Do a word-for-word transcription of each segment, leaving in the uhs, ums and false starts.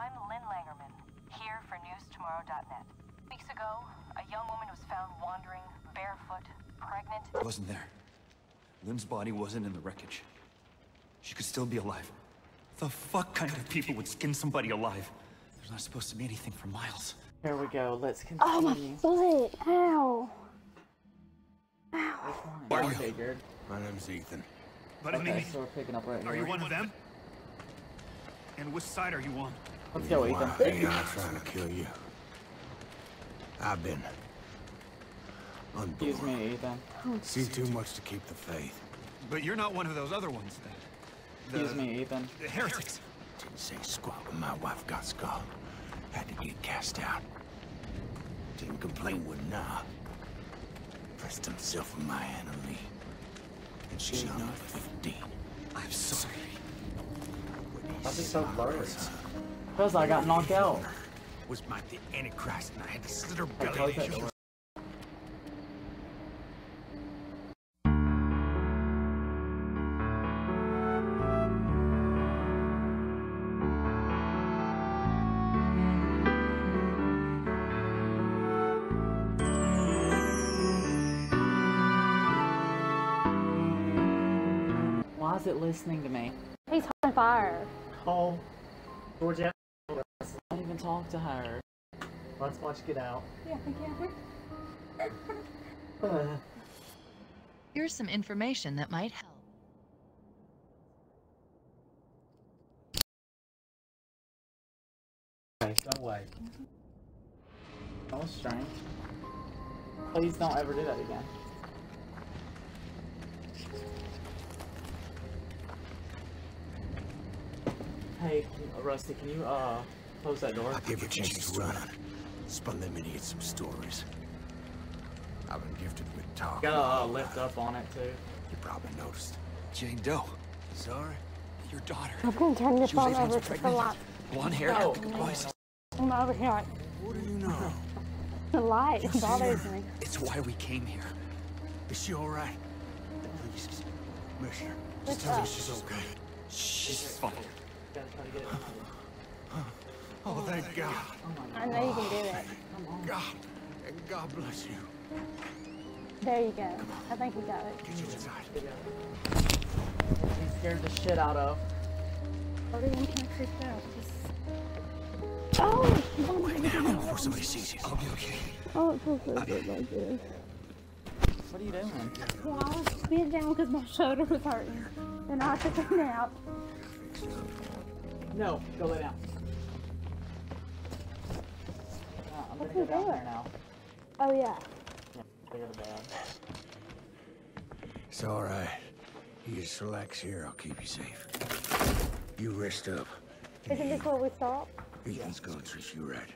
I'm Lynn Langerman, here for news tomorrow dot net. Weeks ago, a young woman was found wandering, barefoot, pregnant. I wasn't there. Lynn's body wasn't in the wreckage. She could still be alive. The fuck kind of people would skin somebody alive? There's not supposed to be anything for miles. Here we go. Let's continue. Oh my foot! Ow! Ow! Who are you? Figured. My name's Ethan. But Okay, I mean, so we're picking up right are here. you one of them? And which side are you on? Let's go, Ethan. Why ain't I trying to kill you? I've been unborn. Excuse me, Ethan. See too much to keep the faith. But you're not one of those other ones, then. Excuse me, Ethan. The heretics. Didn't say squat when my wife got skull. Had to get cast out. Didn't complain with nah. Pressed himself on my Anna Lee. And she's only fifteen. I'm sorry. Why's it so blurry? Because I got knocked out. Was my the Antichrist and I had to slit her I belly. closed to that show door. Why is it listening to me? He's on fire. Oh, Georgia, I don't even talk to her. let's watch Get Out. Yeah, yeah. Uh, Here's some information that might help. no way. That was strange. Please don't ever do that again. Hey, Rusty, can you, uh, close that door? I gave her a chance to run. Spun them idiots some stories. I've been gifted with talk. Gotta uh, lift up on it, too. You probably noticed. Jane Doe. Sorry? Your daughter. I'm gonna turn this She was phone eight months over to the pregnant. light. Blonde hair, No. crooked voice. I'm over here. Like, What do you know? the light bothers me. It's why we came here. Is she alright? Please, miss her. What's Just tell me up? she's okay. She's fine. Gotta try to get it. Oh, thank God. I know you can do it. God. And God bless you. There you go. I think you got it. Get you inside. He scared the shit out of. What are you kind of freaked out? Just... Oh! Wait now, before somebody sees you. I'll be okay. Oh, it feels so good like this. What are you doing? Well, I was bent down because my shoulder was hurting. And I took a nap. No, go lay down. Uh, I'm gonna go down there now. Oh, yeah. Yeah, go to bed. It's alright. You just relax here, I'll keep you safe. You rest up. Isn't this where we stop? Ethan's gonna treat you right.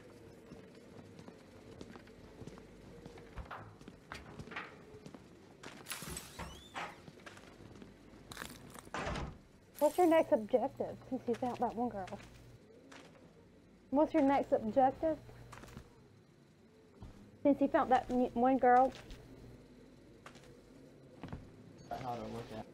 What's your next objective since you found that one girl? What's your next objective? Since you found that n- one girl? How to look at.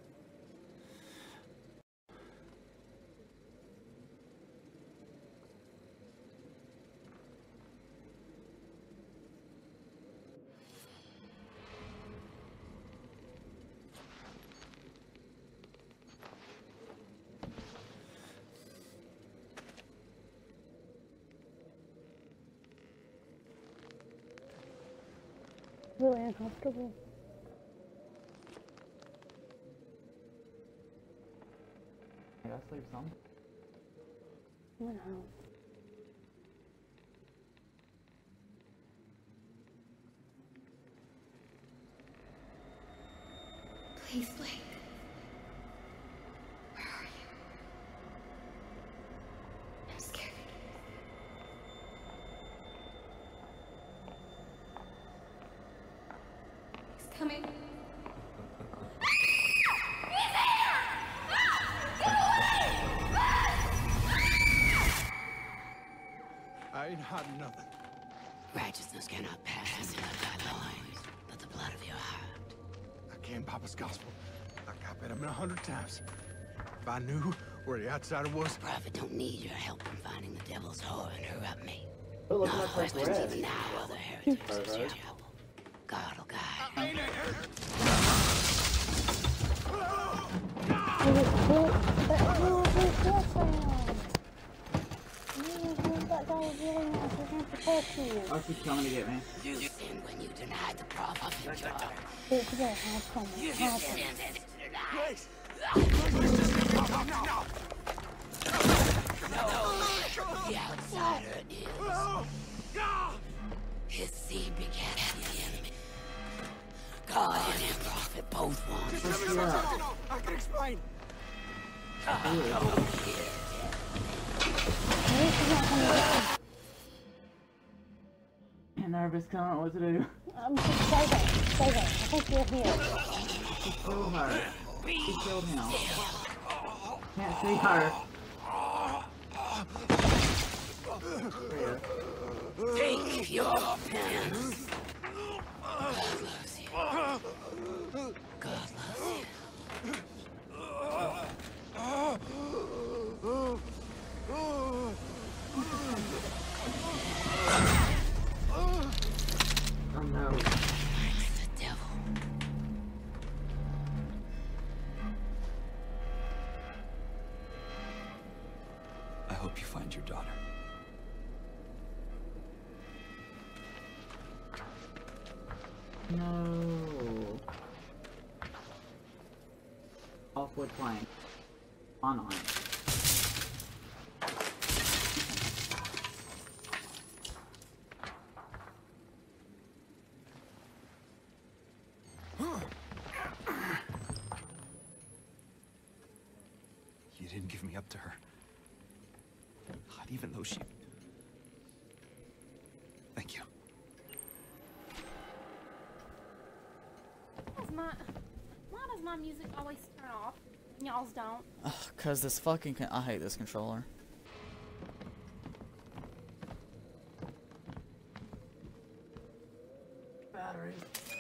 Really uncomfortable. I gotta sleep some. I know. Please, Blake. Where are you? I'm scared. He's coming. I ain't hiding nothing. Righteousness cannot pass into thy loins, but the blood of your heart. I can't Papa's gospel. Like I bet him a hundred times. If I knew where the outsider was, The prophet don't need your help in finding the devil's We're looking No up her questions bread. even now, other heritage is Pervert. chapel. God will guide. It was cool. But who was his girlfriend? That guy was really nice. He's gonna protect you. Oh, she's coming to get me. You sinned when you denied the prophet of your daughter. Bitch, you better have someone. You Have sinned someone. and denied. The outsider is. His seed begat the enemy. God and his prophet both want. What's she up? I can explain. This is not coming back. I'm nervous, I don't know what to do. Um, just stay there. Stay there. I think you're here. She killed her. She killed him. Can't see her. Take your penance. God loves you. God loves you. Oh no. It's the devil. I hope you find your daughter. No. Off-wood plank. On iron. You didn't give me up to her. Not even though she... Thank you. Why does my, why does my music always turn off? Y'all's don't. Ugh, cause this fucking con I hate this controller. Battery.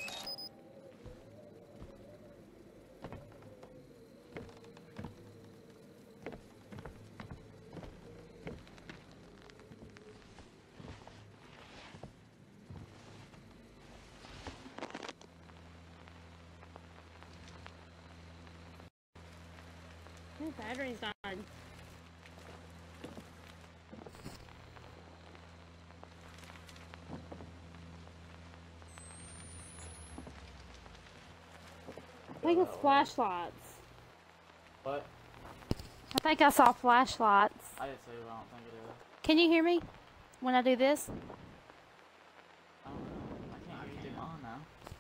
My battery's died. I think it's flashlights. What? I think I saw flashlights. I did too, I don't think it is. Can you hear me when I do this? I don't know. I can't hear you too on now.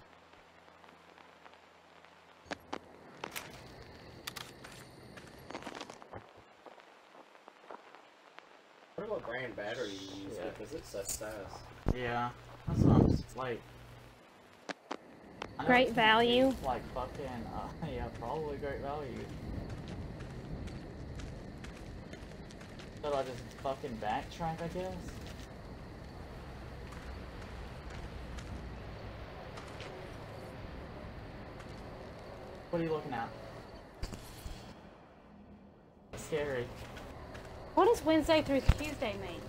I wonder what brand battery you use, because it's such fast. Yeah, that's what I'm just like. I know Great it's value. Like fucking, uh, yeah, probably great value. So I just fucking backtrack, I guess. What are you looking at? Scary. What does Wednesday through Tuesday mean?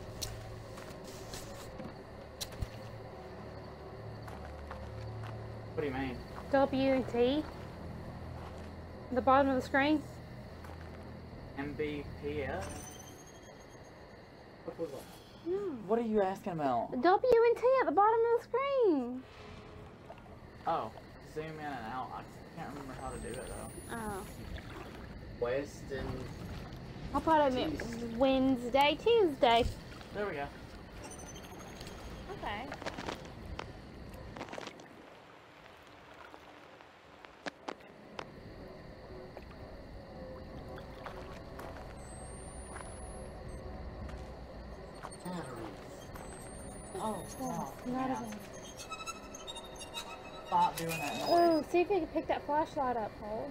What do you mean? W and T? The bottom of the screen? M B P S? What was that? No. What are you asking about? W and T at the bottom of the screen. Oh, zoom in and out. I can't remember how to do it though. Oh. West and... I thought it meant Wednesday, Tuesday. There we go. Okay. Oh, oh, Not yeah. of it. Stop doing that noise. Oh, see if you can pick that flashlight up, Cole.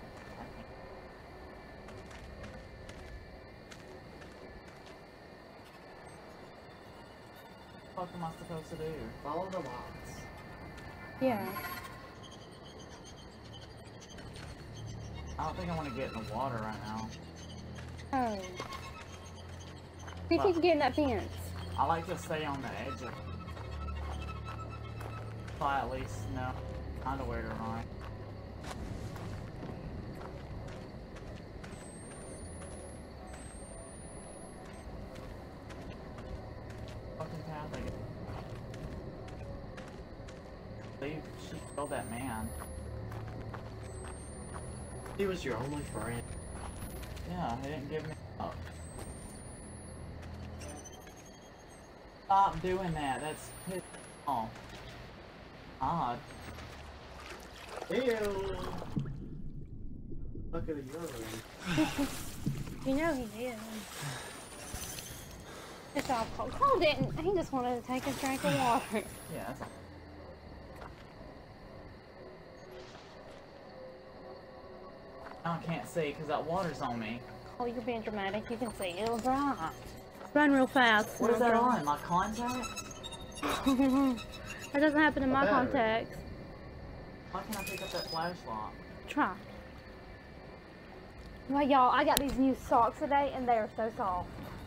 What the fuck am I supposed to do? Follow the lots. Yeah. I don't think I want to get in the water right now. Oh. See if you can get in that fence. I like to stay on the edge of. So I at least know kind of where to run. Fucking path, I guess. Believe she killed that man. He was your only friend. Yeah, he didn't give me up. Stop doing that. That's his fault. Odd. Ew. Look at your room. You know he did. It's all Cole. Cole didn't. He just wanted to take a drink of water. Yeah, that's all. Now I can't see because that water's on me. Oh, you're being dramatic. You can see it was right. Run real fast. What is that on? My contacts? That doesn't happen in A my battery. contacts. Why can't I pick up that flashlight? Try. Well, y'all, I got these new socks today, and they are so soft.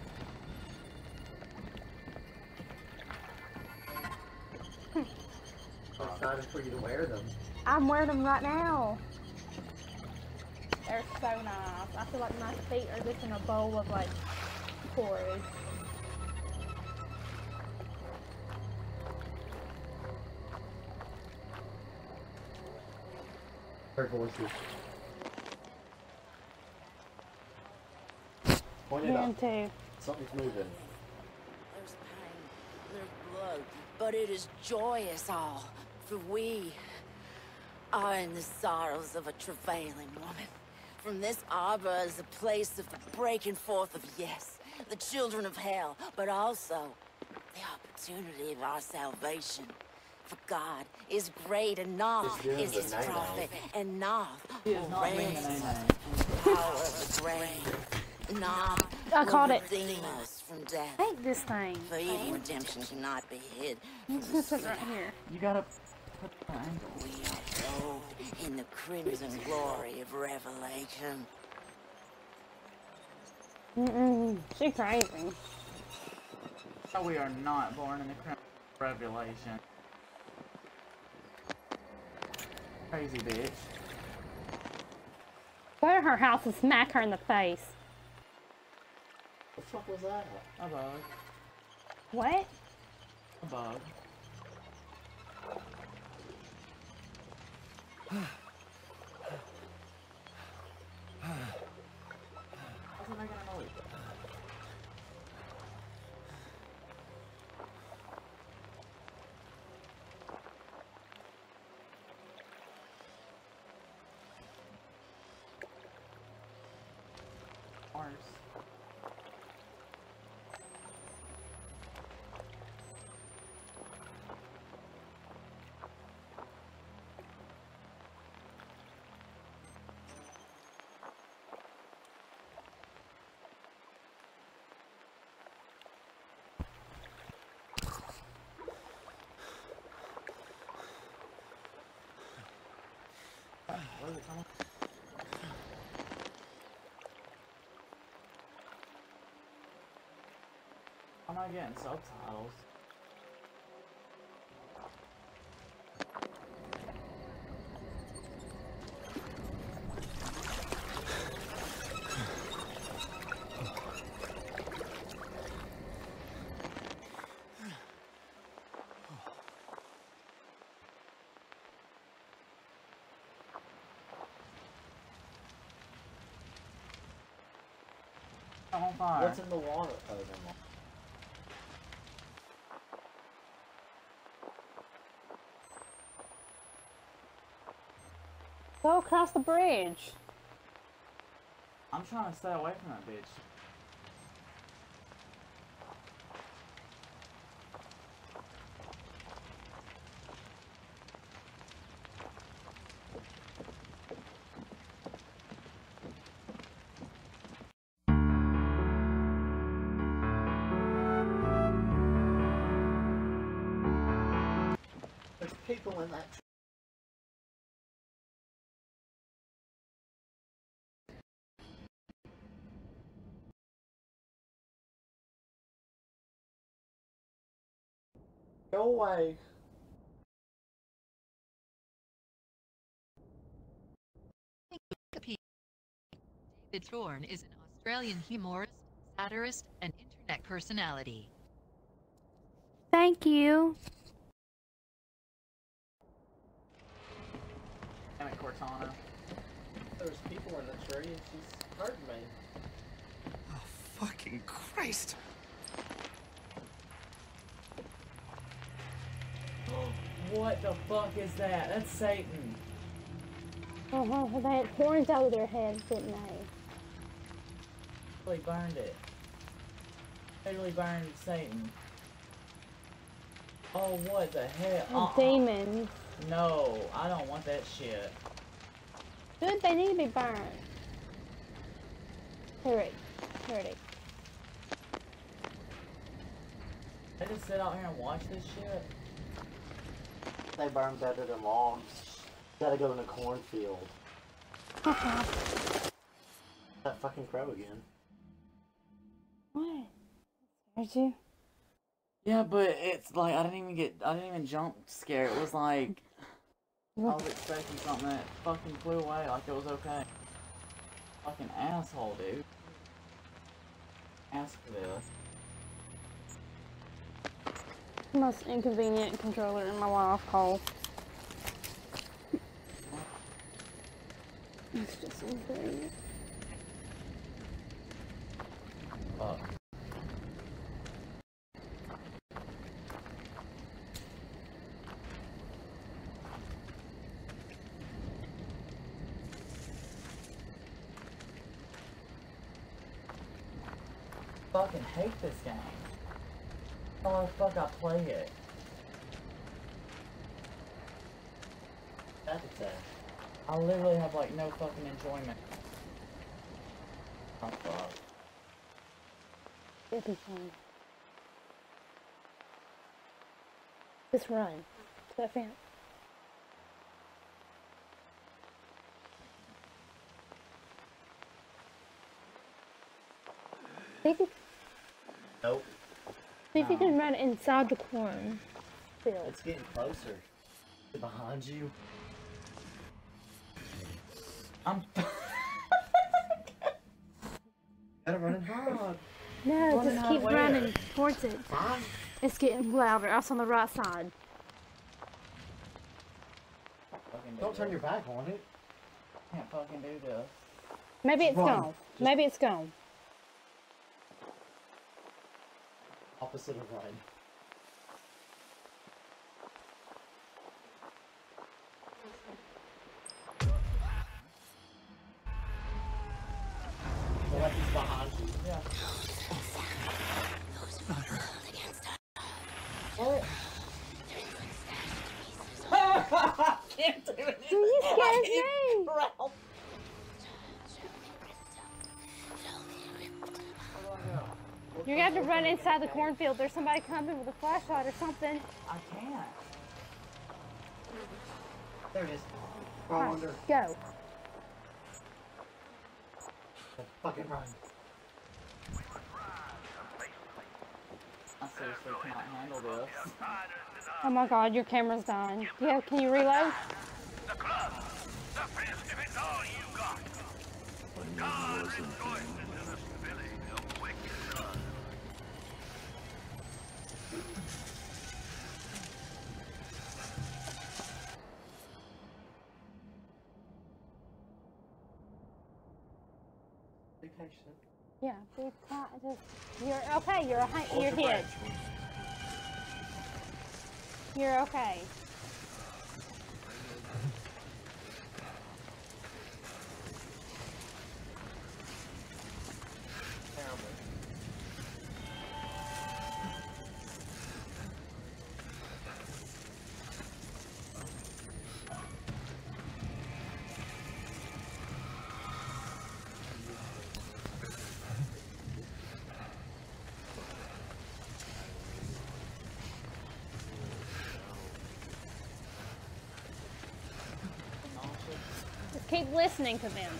I'm excited for you to wear them. I'm wearing them right now. They're so nice. I feel like my feet are just in a bowl of like porridge. Her voices. Point it Men up. too. Something's moving. There's pain, there's blood, but it is joyous all, for we are in the sorrows of a travailing woman. From this arbor is a place of the breaking forth of, yes, the children of hell, but also the opportunity of our salvation. For God is great, and Noth It's doing is the his night prophet, and Noth He is will not mean raise to us name to the power of the grave. Noth I will caught it. redeem us from death. Take this thing. For even redemption cannot be hid I'm from just the gonna put it right here. You gotta put the angle. We are clothed in the crimson glory of revelation. Mm-mm. She crazy. No, we are not born in the crimson revelation. Crazy bitch. Go to her house and smack her in the face. What the fuck was that? A bug. What? A bug. How's it making a noise? Mars. Where is it coming? I'm not getting subtitles. I'm on fire. What's in the water? Oh, never mind. Go across the bridge. I'm trying to stay away from that bitch. There's people in that Go away. David Thorne is an Australian humorist, satirist, and internet personality. Thank you. Damn it, Cortana. There's people in the tree and she's hurting me. Oh, fucking Christ. What the fuck is that? That's Satan. Uh-huh, they had horns out of their heads, didn't they? They burned it. Totally burned Satan. Oh, what the hell? Oh, Uh-uh. demons. No, I don't want that shit. Good, they need to be burned. Here it. Here it is. I just sit out here and watch this shit. They burn better than logs. Gotta go in a cornfield. That fucking crow again. What? Scared you? Yeah, but it's like I didn't even get I didn't even jump scare. It was like I was expecting something that fucking flew away like it was okay. Fucking asshole, dude. Ask for this. Most inconvenient controller in my life, Cole. It's just inconvenient. Fuck. Fucking hate this game. How the fuck I play it? That's sad. I literally have like no fucking enjoyment. Oh fuck. It'll be fun. Just run to that fence. See if you, Nope. see if you can run inside the corn field. It's getting closer. Behind you. I'm Gotta run and hard. No, Running just out keep where? running towards it. Fine. It's getting louder. Us on the right side. fucking Don't do turn this. your back on it. Can't fucking do this. Maybe it's Run. gone. Maybe it's gone. Opposite of run. Feel like he's behind you. Yeah. Not her. What? Can't do it. You scared me. Ralph. You're gonna have to run inside the cornfield. There's somebody coming with a flashlight or something. I can't. There it is. All Fall right, under. go. Fucking run. I seriously cannot handle this. Oh my god, your camera's dying. Yeah, can you reload? The club, the fist, if it's all you got. God rejoices in the spilling of wicked blood. Be patient. Yeah, be quiet. Just, you're okay. You're a, hi- you're hit. You're okay. Terrible. Just keep listening to them.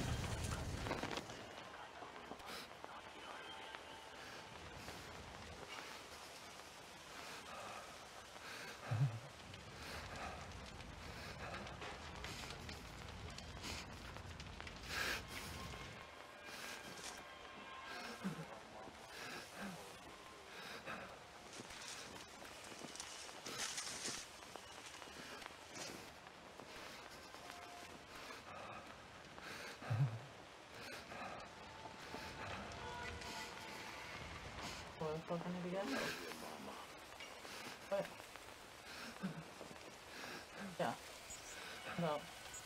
fuck I need to go? What? Yeah. No.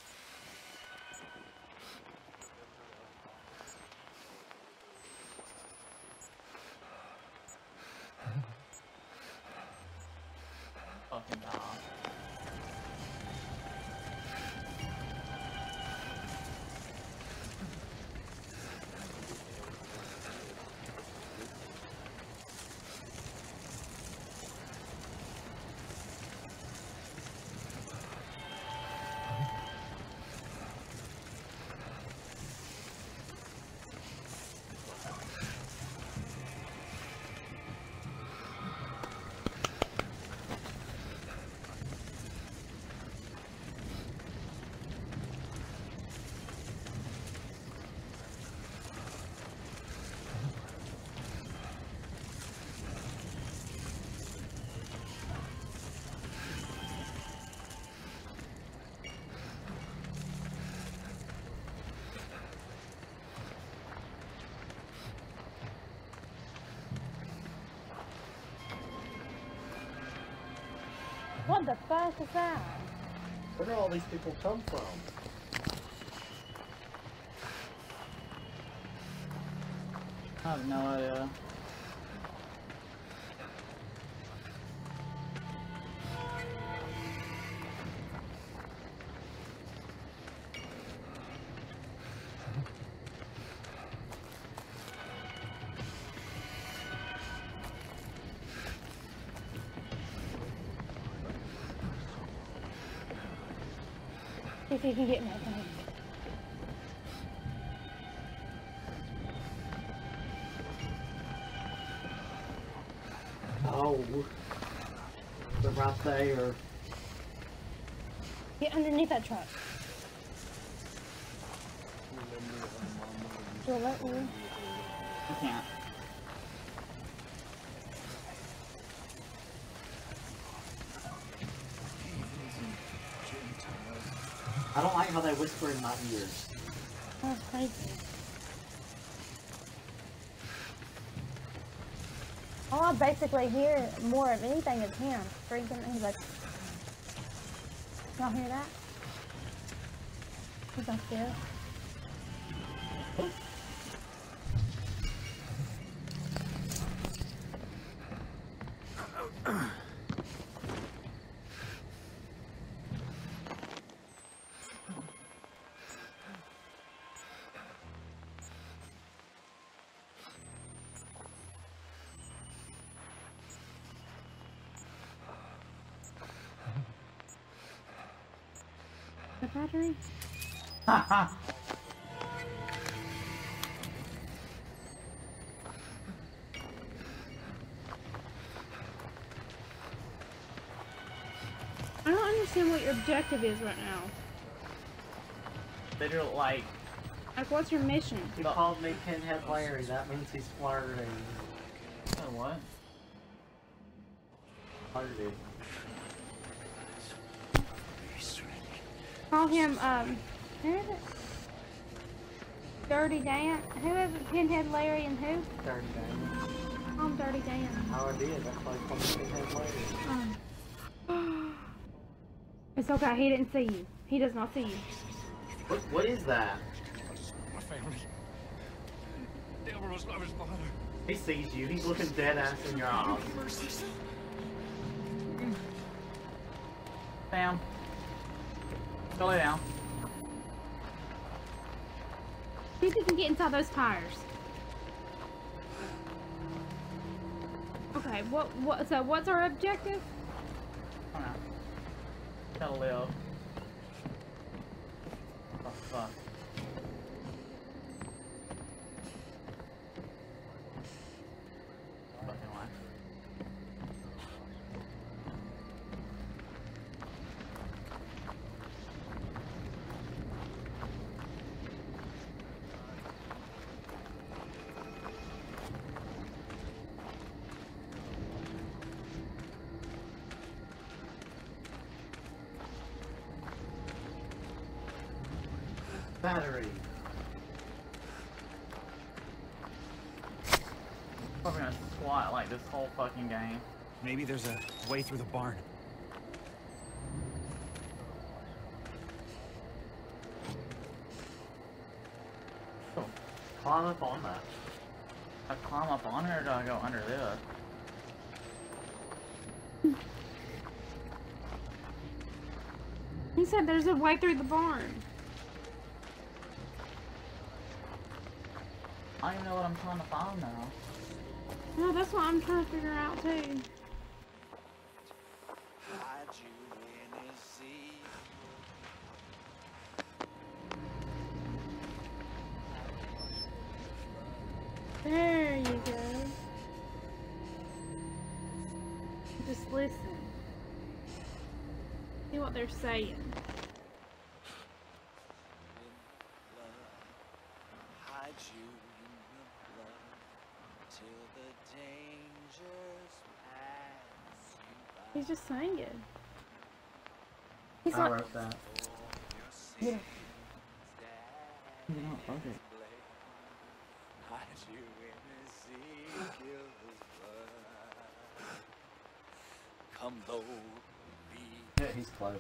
Fucking nah. What the fuck is that? Where do all these people come from? I have no idea. See if you can get me. Oh, they're right there. Get underneath that truck. You'll let me. I can't. I don't like how they whisper in my ears. That's crazy. All I basically hear more of anything is him freaking. He's like, y'all hear that? He's like this. The battery? Haha. I don't understand what your objective is right now. They don't like. Like, what's your mission? He called me Pinhead Larry. That means he's flirting. Oh, what? Flirted. Call him, um, who is it? Dirty Dan? Who is it? Pinhead Larry and who? Dirty Dan. Call him Dirty Dan. How I did. That's why he called me Pinhead Larry. Um, it's okay, he didn't see you. He does not see you. What, what is that? My family. Deborah was my father. He sees you. He's looking dead ass in your eyes. Bam. Go lay down. See if you can get inside those tires. Okay, what, what, so what's our objective? Come on. Gotta live. Oh, fuck. Fucking life. Battery. Probably gonna squat like like this whole fucking game. Maybe there's a way through the barn. Oh, climb up on that. I climb up on it, or do I go under this? He said there's a way through the barn. I don't even know what I'm trying to find now. No, that's what I'm trying to figure out too. There you go. Just listen. See what they're saying. He's just singing. He's I not. wrote that. Yeah. He's not fucking. Come though Yeah, he's close.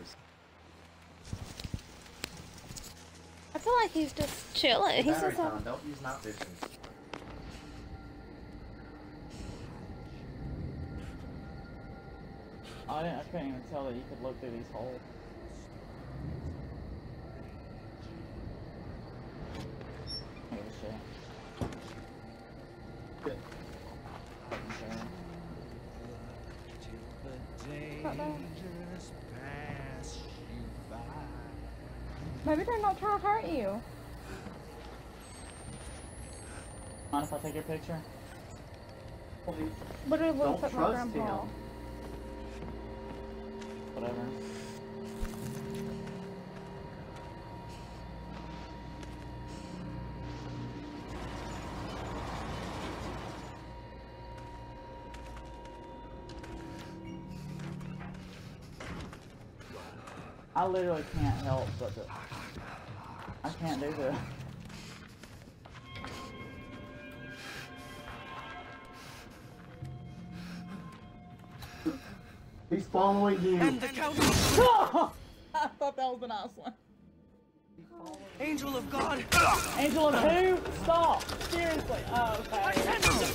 I feel like he's just chilling. He's just like, Don't use night vision. I didn't. I couldn't even tell that you could look through these holes. Give a shit. Good. Fucking shit. Maybe they're not trying to hurt you. Mind if I take your picture? Please. Literally Don't looks like my trust grandpa. him. Whatever. I literally can't help but to, I can't do this. He's following you. And the count. I thought that was a nice one. Angel of God. Angel of who? Stop! Seriously. Oh, okay.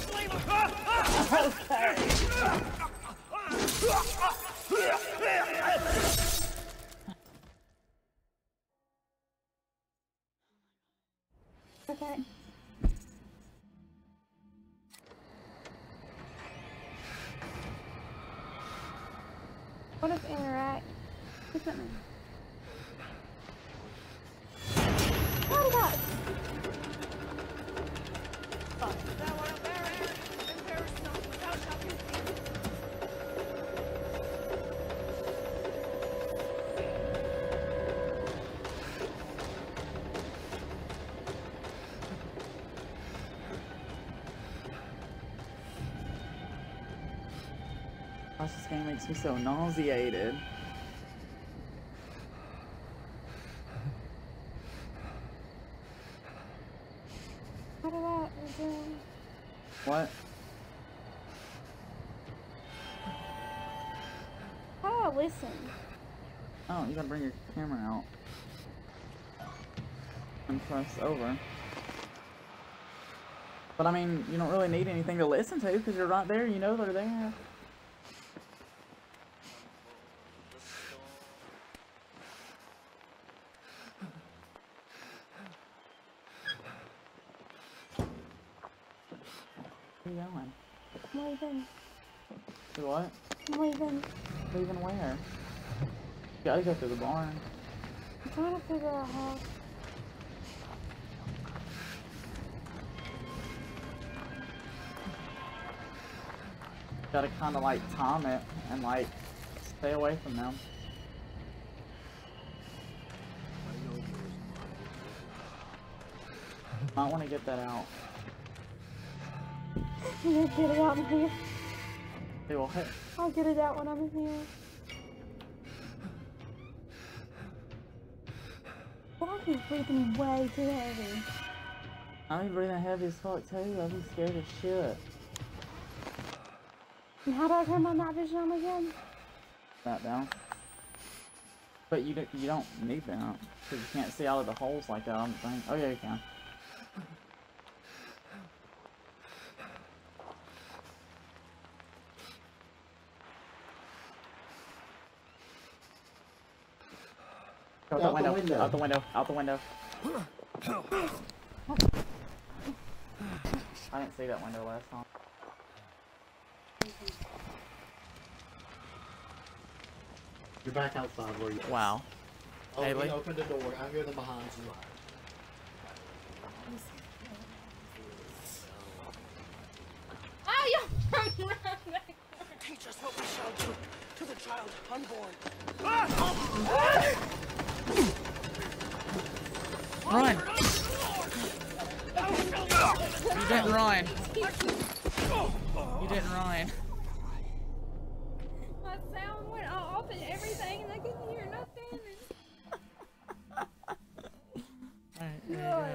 Okay. Okay. What does interact? What's that mean? Oh God! Gosh, this game makes me so nauseated. How do I do? What? How do I listen? Oh, you gotta bring your camera out. And press over. But I mean, you don't really need anything to listen to because you're right there, you know they're there. Where are you going? I'm leaving. Do what? I'm leaving. Leaving where? You gotta go through the barn. I'm trying to figure out how. Gotta kinda like time it and like stay away from them. Might wanna get that out. I'm gonna get it out in here. Do what? I'll get it out when I'm in here. Well, I keep breathing way too heavy. I'm breathing heavy as fuck too. I'll be scared as shit. And how do I turn my night vision on again? That down. But you don't, you don't need that, because you can't see out of the holes like that on the thing. Oh yeah, you can. Out the, Out the window. window. Out the window. Out the window. I didn't see that window last time. You're back outside where you are. Wow. Oh, Haley? we opened the door. I hear them behind you. Oh, you from around back. Teach us what we shall do to the child unborn. Run! You didn't run. You didn't run. My sound went off and everything, and I couldn't hear nothing. Alright, there you go.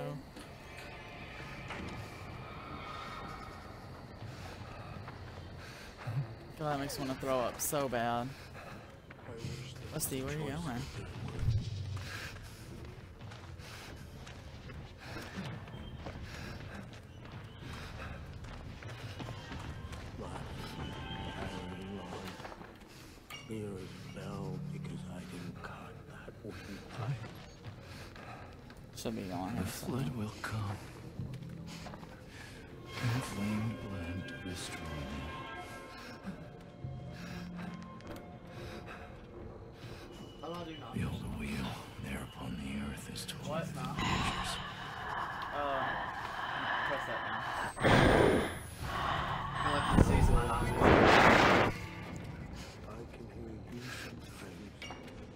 God, that makes me want to throw up so bad. Let's see, where are you going? Clear as a bell because I didn't cut that wooden pipe. Should be on The here. flood will come. And the flame plan to destroy me. Behold the wheel, there upon the earth is told What? the dangers. Uh, press that down. I can see someone out there. I can hear you sometimes.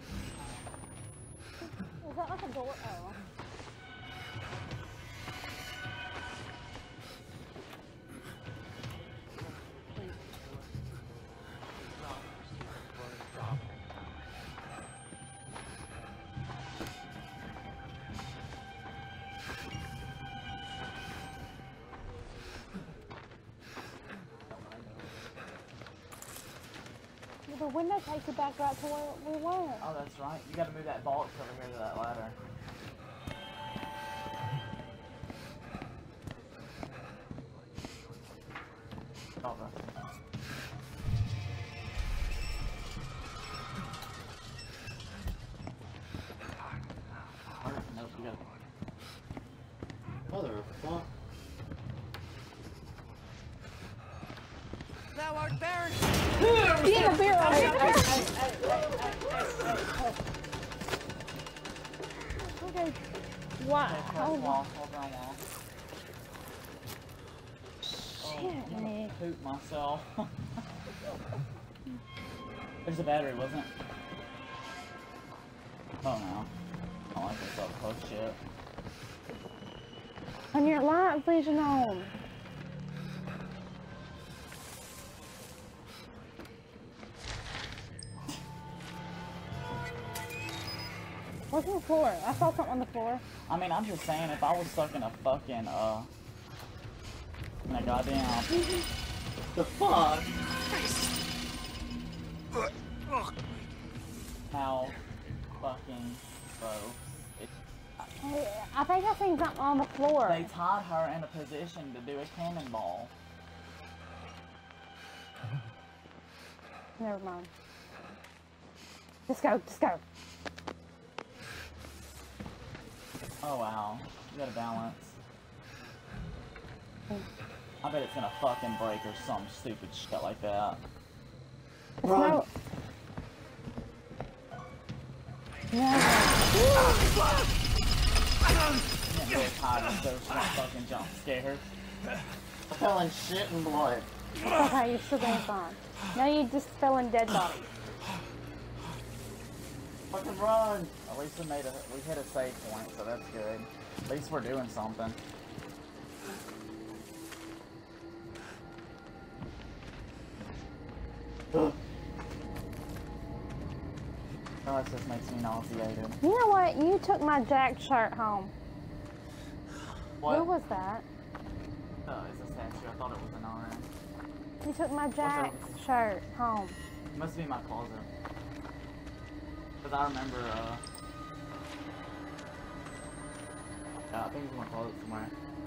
Is that like a door? Oh. The window takes you back right to where we were. Oh, that's right. You gotta move that box over here to that ladder. Oh, that's Nope, you gotta... Mother of fuck. Thou art barren. Yeah, beer on it. Okay. Wow. Okay, Oh, wall, hold on, wall. shit, I'm gonna man. poop myself. There's a battery, wasn't it? Oh no. I don't like this other post shit. On your light vision on. What's on the floor? I saw something on the floor. I mean, I'm just saying, if I was stuck in a fucking, uh, in a goddamn... The fuck? How fucking gross. It, Hey, I think I seen something on the floor. they tied her in a position to do a cannonball. Never mind. Just go, just go. Oh wow, you gotta balance. I bet it's gonna fucking break or some stupid shit like that. Run. No. No. You can't get tired of those fucking jump scares. I fell in shit and blood. It's okay, you're still doing fine. Now you just fell in dead bodies. Fucking run! At least we made a we hit a save point, so that's good. At least we're doing something. Oh, that just makes me nauseated. You know what? You took my Jack shirt home. What? Who was that? Oh, it's a statue. I thought it was an arm. You took my What's Jack her- shirt home? It must be in my closet. Because I remember, uh... yeah, I think it's in my closet somewhere.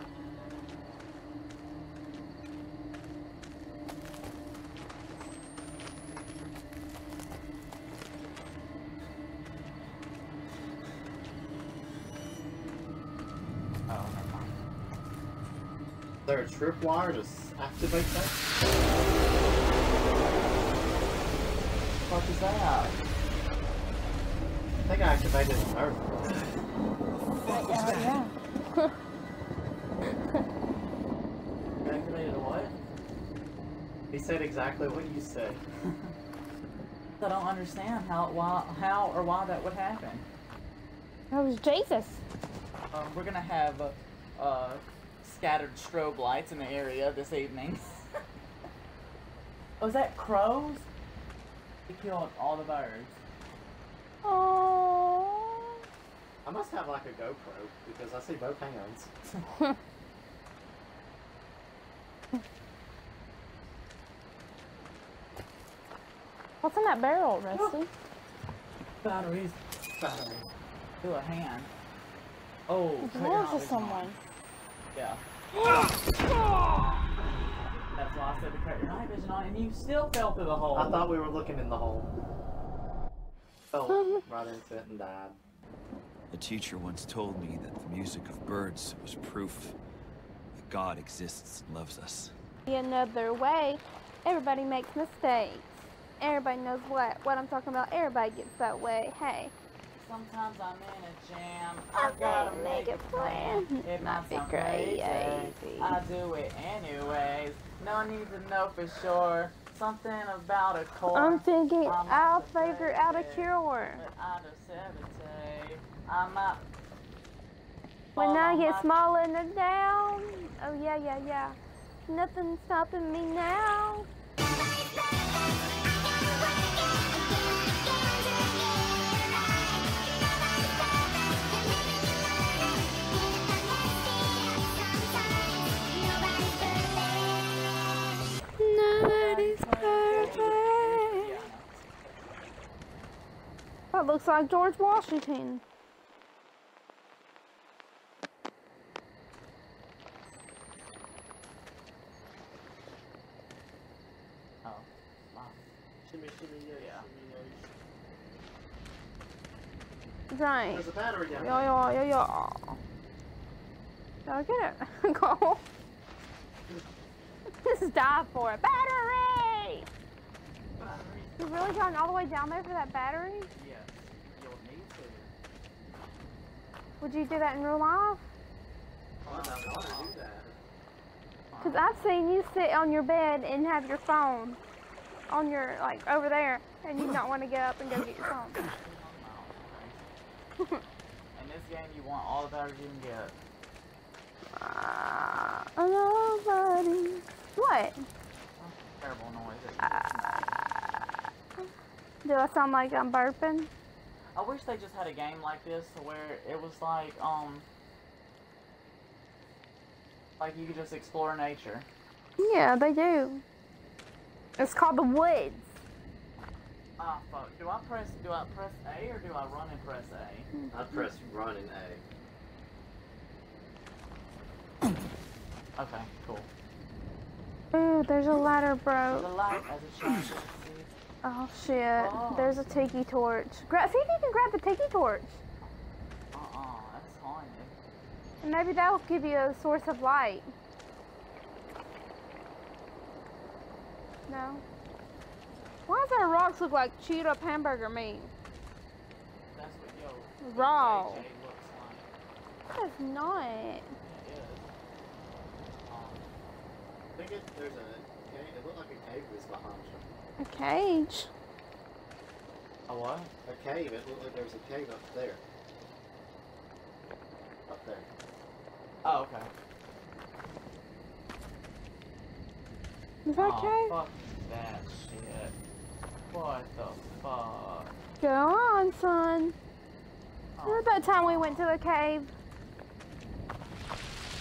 Oh, never mind. Is there a tripwire to s- activate that? What the fuck is that? I think I activated the nerve. Uh, yeah. You activated a what? He said exactly what you said. I don't understand how, why, how or why that would happen. That was Jesus. Um, we're gonna have uh, uh, scattered strobe lights in the area this evening. Was that crows? They killed all the birds. Oh. I must have like a GoPro because I see both hands. What's in that barrel, Rusty? Batteries. Batteries. To a hand. Oh, It cut belongs out to his someone. Yeah. That's why I said to cut your night vision on, and you still fell through the hole. I thought we were looking in the hole. Fell right into it and died. A teacher once told me that the music of birds was proof that God exists and loves us. Another way. Everybody makes mistakes. Everybody knows what what I'm talking about. Everybody gets that way. Hey. Sometimes I'm in a jam. I I gotta gotta make make a a plan. plan. It Might might be sound crazy. crazy. I do it anyways. No need to know for sure. Something about a core. I'm thinking I'm I'll not the figure out a baby, cure. But I just hesitate. I might. When I follow get my- smaller and down. Oh yeah, yeah, yeah. Nothing's stopping me now. Nobody's perfect. That looks like George Washington. Oh, wow. Shimmy, shimmy, yeah, Yeah. shimmy, Right. There's a battery down Yo, there. yo, yo, yo. Go get it. Go. Just die for it. Battery! Battery. You really going all the way down there for that battery? Yes. You'll need to. Would you do that in real life? Oh, I don't want to do that. Because I've seen you sit on your bed and have your phone on your, like, over there, and you don't want to get up and go get your phone. In this game, you want all the batteries you can get. Uh, nobody. What? Terrible noises. Uh, do I sound like I'm burping? I wish they just had a game like this to where it was like, um, like you could just explore nature. Yeah, they do. It's called The Woods. Ah, fuck. Do I press, do I press A or do I run and press A? I pressed run and A. Okay, cool. Ooh, there's a ladder, The bro. light as it shines. Oh shit. Oh, There's a tiki torch. Gra see if you can grab the tiki torch. Uh-uh, that's haunted. And maybe that'll give you a source of light. No? Why does our rocks look like chewed up hamburger meat? That's what yo Raw. J J looks like. That is not. It is. Um, I think it, there's a cave. It looked like a cave was behind you. A cage. a what? A cave. It looked like there was a cave up there. Up there. Oh, okay. Is that oh, okay? Fuck that shit. What the fuck? Go on, son. Oh, Remember that time we went to the cave?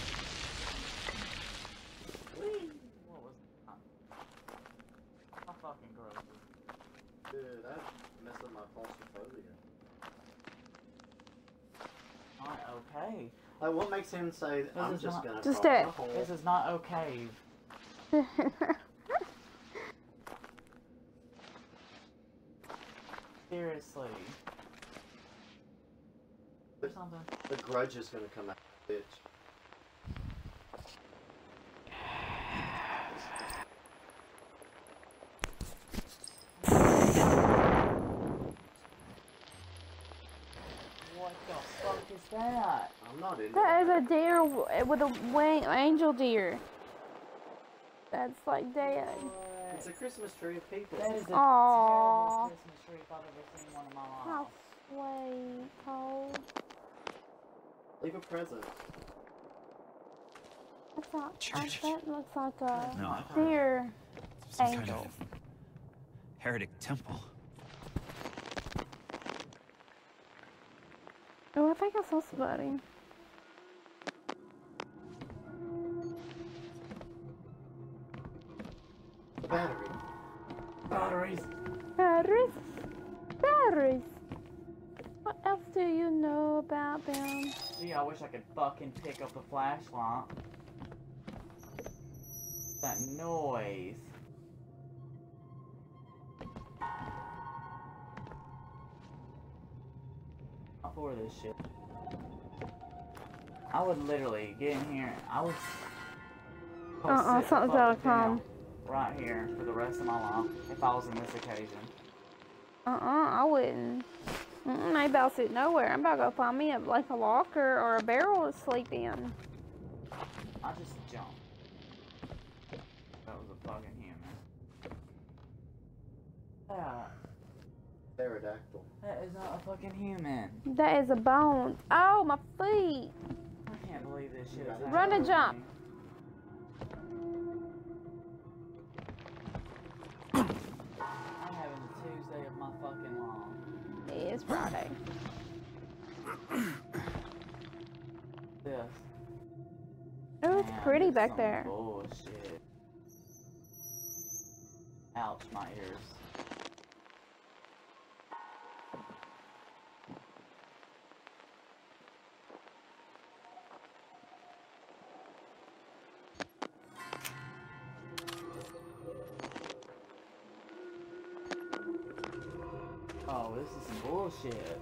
What was that? I fucking fucking gross. Dude, that messed with my claustrophobia. Not okay. Like, what makes him say, This I'm is just not- gonna Just crawl do it. in a hole? This is not okay. Seriously. Or something. The grudge is gonna come out, bitch. What the fuck is that? I'm not in That is a deer w- with a wing, angel deer. That's like dead. It's a Christmas tree of people. That is a Aww. terrible Christmas tree if I've ever seen one in my How life. sweet, Cole. Leave a present. That's not, I, that looks like a No. deer Some kind angel. of heretic temple. Oh, I think I saw somebody. The battery. Batteries. Batteries. Batteries. What else do you know about them? Gee, I wish I could fucking pick up the flashlight. That noise. I'm for this shit. I would literally get in here. I would. I would Uh-uh, sit the something's fuck gotta down come. right here for the rest of my life if I was in this occasion. Uh-uh, I wouldn't. Mm-mm, maybe I'll sit nowhere. I'm about to go find me a, like a locker or a barrel to sleep in. I just jumped. That was a fucking human. That, Pterodactyl. that is not a fucking human. That is a bone. Oh, my feet. I can't believe this shit is Run happening and to jump. me. I'm having the Tuesday of my fucking life. It is Friday. This. Oh, it's Man, pretty this is back some there. Bullshit. Ouch, my ears. Oh, this is some bullshit.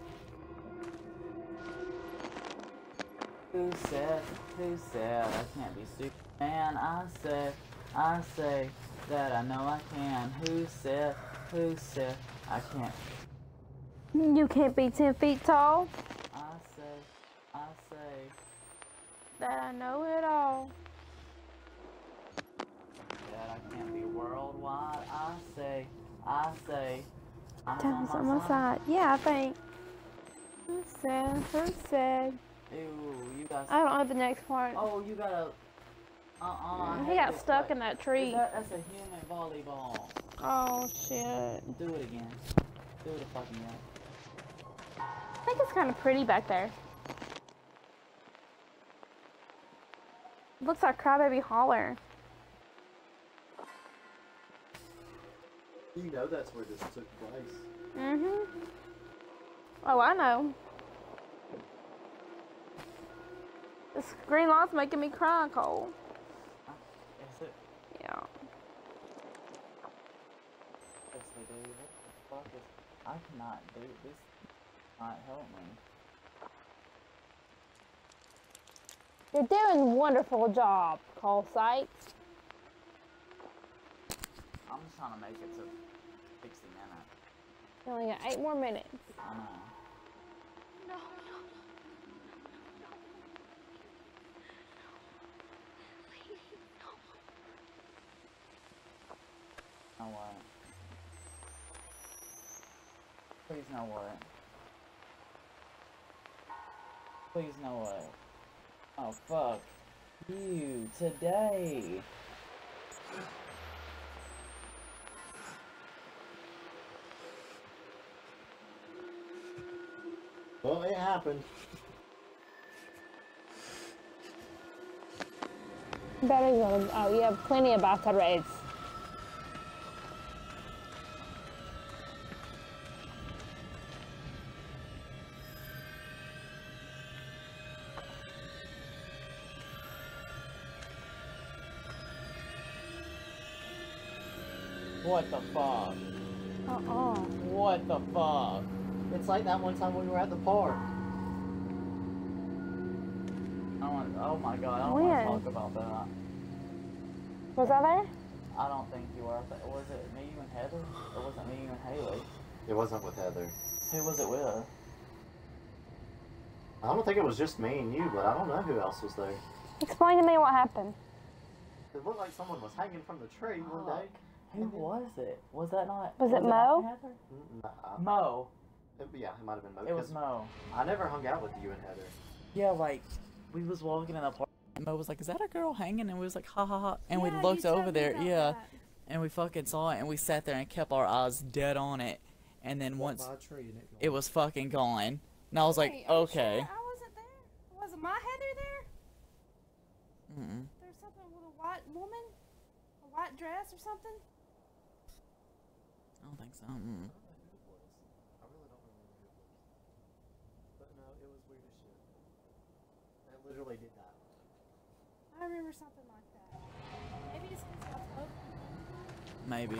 Who said, who said I can't be stupid? Man, I say, I say that I know I can. Who said, who said I can't? You can't be ten feet tall. I say, I say, That I know it all. that I can't be worldwide. I say, I say, I'm Devil's on on my my side. Yeah, I think. Who said? Who said? Ew, you guys. I don't know the next part. Oh, you gotta. Uh uh. I He hate got this stuck play. in that Is tree. That, that's a human volleyball. Oh shit. Do it again. Do it fucking again. I think it's kind of pretty back there. Looks like Crybaby Holler. You know that's where this took place. Mm-hmm. Oh, I know. This green light's making me cry, Cole. Is it? Yeah. Seriously, dude, what the fuck is... I cannot do this. Not help me. You're doing a wonderful job, Cole Sykes. I'm just trying to make it to sixty minutes. You only got eight more minutes. I know. No, no, No what? Please no what? Please no what? Oh fuck you today. Well, it happened. Batteries on. Oh, you have plenty of batteries. What the fuck? Uh-uh. What the fuck? It's like that one time when we were at the park. I want, oh my god, I don't When? want to talk about that. Was I there? I don't think you were. I th- Was it me, you, and Heather? Or was it me, you, and Haley? It wasn't with Heather. Who was it with? I don't think it was just me and you, but I don't know who else was there. Explain to me what happened. It looked like someone was hanging from the tree one day. Who was it? Was that not? Was it not Mo? Heather? Nah, Mo. It, yeah, it might have been Mo. It was 'cause Mo. I never hung out with you and Heather. Yeah, like, we was walking in the park, and Mo was like, is that a girl hanging? And we was like, ha ha ha. And Yeah, we you looked told over me there, about yeah. that. And we fucking saw it, and we sat there and kept our eyes dead on it. And then Walked once by a tree and it it was fucking gone. And I was like, Wait, are you okay. sure I wasn't there. Wasn't my Heather there? Mm-mm. There's something with a white woman, a white dress or something. I don't think so. Mm. I really don't remember who it was. But no, it was weird as shit. It literally did that. I remember something like that. Maybe it's because I was open. Maybe.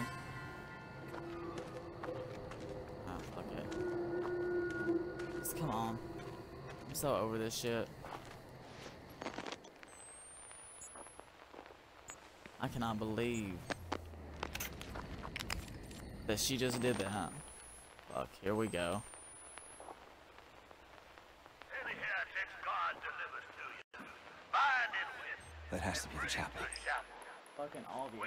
Ah, fuck it. Just come on. I'm so over this shit. I cannot believe that she just did that. Fuck, here we go. That has to be the chapel. Fucking obviously.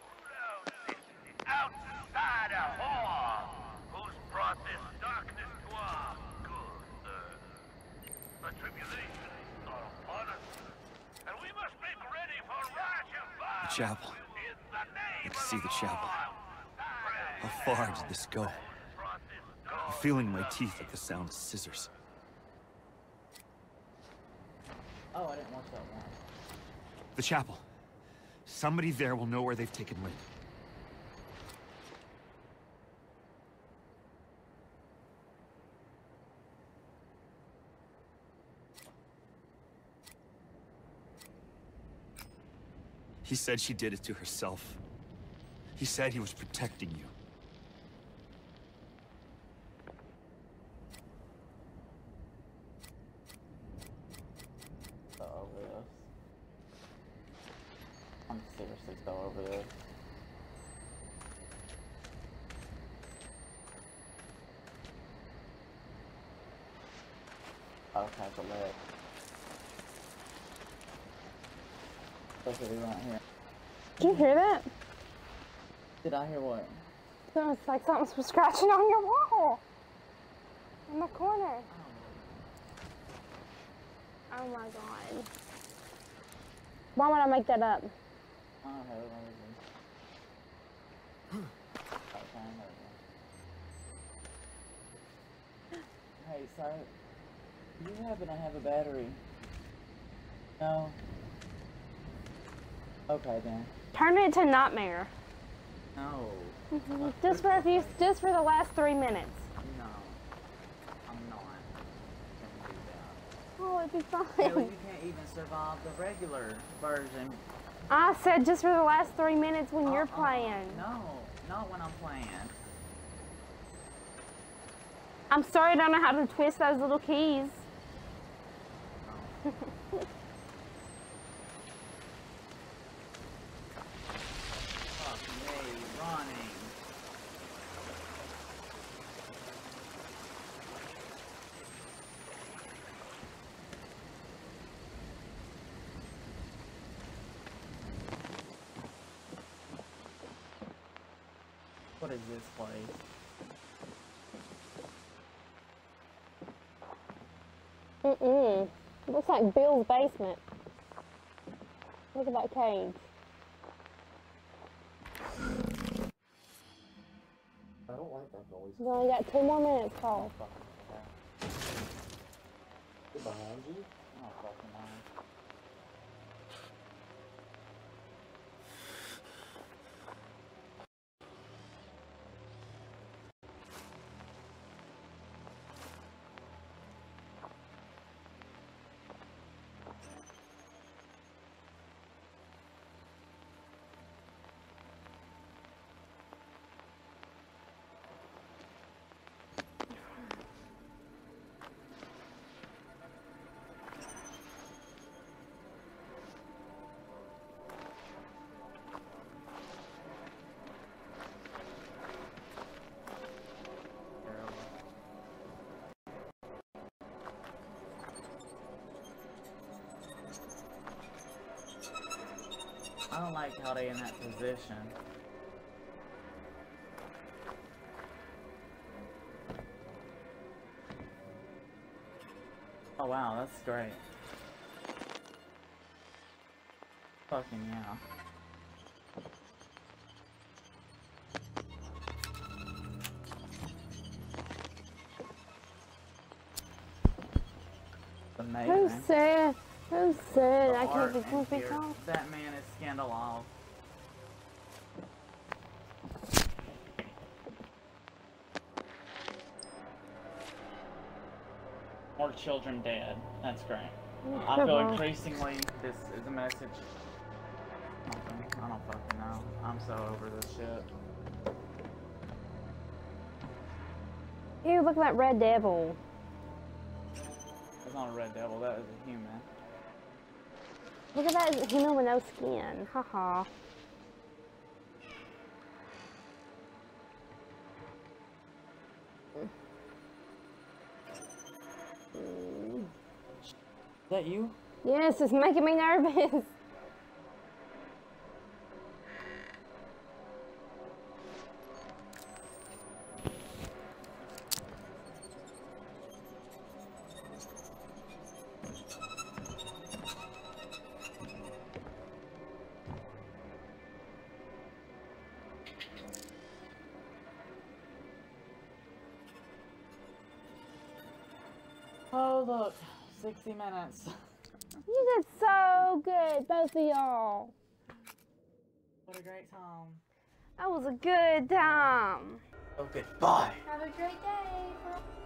Outside a whore who's brought this darkness to our good earth. The tribulation is not upon us, and we must make ready for righteous The chapel. I can see the chapel. How far did this go? I'm feeling my teeth at the sound of scissors. Oh, I didn't watch that one. The chapel. Somebody there will know where they've taken Lynn. He said she did it to herself. He said he was protecting you. So over this. I'm seriously so over this. Okay, the leg. Especially right here. Did you hear that? Did I hear what? It was like something was scratching on your wall. In the corner. Oh my god. Why would I make that up? I don't know. Hey, so, do you happen to have a battery? No? Okay then. Turn it to nightmare. No. Just for a few, just for the last three minutes. No. I'm not gonna do that. Oh, it'd be fine. Hell, you can't even survive the regular version. I said just for the last three minutes when you're Uh-uh. playing. No, not when I'm playing. I'm sorry I don't know how to twist those little keys. Fuck me, running. What is this place? Mm-mm. It looks like Bill's basement. Look at that cage. I don't like that noise. We've only got two more minutes, Carl. Get behind you. Oh, fucking mind. like how they in that position. Oh wow, that's great. Fucking yeah. Amazing. Who's sad? Who's sad? The I art can't be in goofy here, talk. that man is scandal off. More children dead. That's great. I feel increasingly this is a message. Nothing. I don't fucking know. I'm so over this shit. Ew, look at that red devil. That's not a red devil, that is a human. Look at that human with no skin. Haha. Is that you? Yes, it's making me nervous. Oh look, sixty minutes. You did so good, both of y'all. What a great time. That was a good time. Oh, goodbye. Have a great day.